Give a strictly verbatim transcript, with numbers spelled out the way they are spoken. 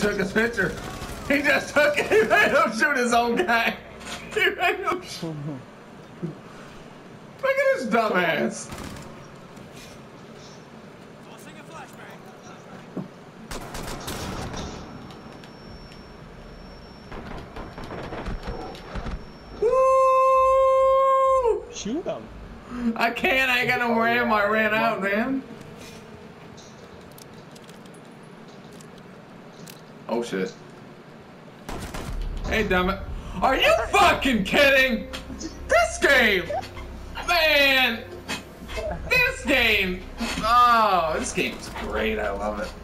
took his picture. He just took it. He made him shoot his own guy. He made him shoot. Look at this dumbass. Woo! Shoot him. I can't. I ain't got no more ammo. I ran out, man. Oh shit. Hey, damn it. Are you fucking kidding? This game! Man! This game! Oh, this game's great. I love it.